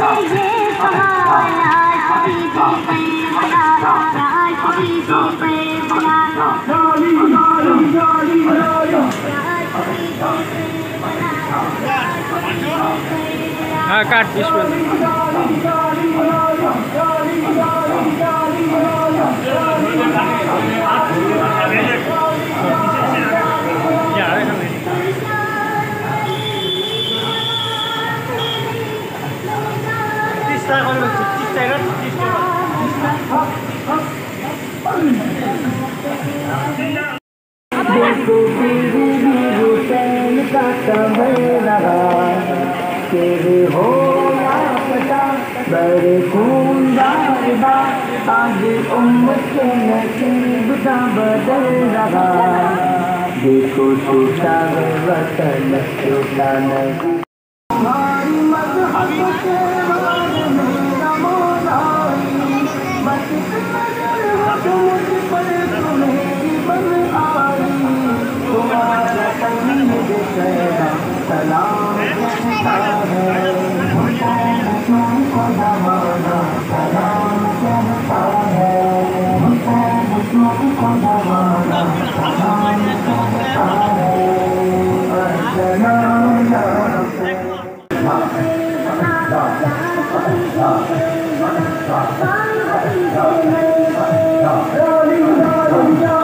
हाँ काट विश्व देखो तेरी हुसैन का समय लगा तेरे हो या पता बड़े खूनदार बा आज उम्मत के नसीब का बदल रहा देखो टूटा वतन टूटा नहीं हमारी मज़हब के बारे में नमोनाई बस नजर हो मुझ पर तुम्हें बन आई तुम्हारा तकलीफ कहना सलाम कहता है हुसैन को जमाना सलाम कहता है हुसैन को जमाना सलाम कहता है सलाम